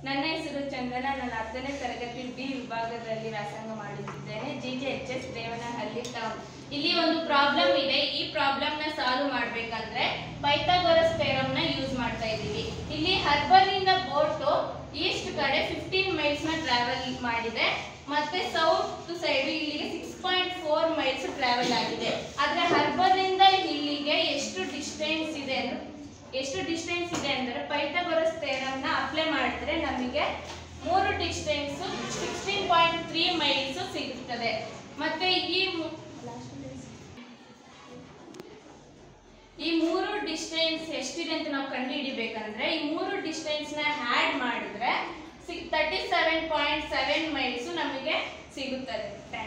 ನನ್ನ ಹೆಸರು ಚಂದನ. ನಾನು 10ನೇ ತರಗತಿ ಬಿ ವಿಭಾಗದಲ್ಲಿ ವ್ಯಾಸಂಗ ಮಾಡುತ್ತಿದ್ದೇನೆ. GGHS Devanahalli town. ಇಲ್ಲಿ ಒಂದು ಪ್ರಾಬ್ಲಮ್ ಇದೆ. ಈ ಪ್ರಾಬ್ಲಮ್ ನ ಸಾಲ್ವ್ ಮಾಡಬೇಕಂದ್ರೆ ಪೈಥಾಗೋರಸ್ ಥಿಯರಮ್ ನ ಯೂಸ್ ಮಾಡ್ತಾ ಇದ್ದೀವಿ. ಇಲ್ಲಿ ಹರ್ಬನ್ ಇಂದ ಬೋಟ್ ಈಸ್ಟ್ ಕಡೆ 15 ಮೈಲ್ಸ್ ನ ಟ್ರಾವೆಲ್ ಮಾಡಿದೆ, ಮತ್ತೆ ಸೌತ್ ಸೈಡ್ ಇಲ್ಲಿಗೆ 6.4 ಮೈಲ್ಸ್ ಟ್ರಾವೆಲ್ ಆಗಿದೆ. ಆದ್ರೆ ಹರ್ಬನ್ ಇಂದ ಇಲ್ಲಿಗೆ ಎಷ್ಟು ಡಿಸ್ಟೆನ್ಸ್ ಇದೆ ಅಂದ್ರೆ ಪೈಥಾಗೋರಸ್ ಥಿಯರಮ್ ನ ಅಪ್ಲೈ ಮಾಡಿದ್ರೆ ನಮಗೆ 3 ಡಿಸ್ಟೆನ್ಸ್ 16.3 ಮೈಲ್ಸ್ ಸಿಗುತ್ತದೆ. ಮತ್ತೆ ಈ 3 ಡಿಸ್ಟೆನ್ಸ್ ಎಷ್ಟಿದೆ ಅಂತ ನಾವು ಕಂಡುಹಿಡಿಬೇಕಂದ್ರೆ ಈ 3 ಡಿಸ್ಟೆನ್ಸ್ ನ ಆಡ್ ಮಾಡಿದ್ರೆ 37.7 ಮೈಲ್ಸ್ ನಮಗೆ ಸಿಗುತ್ತದೆ.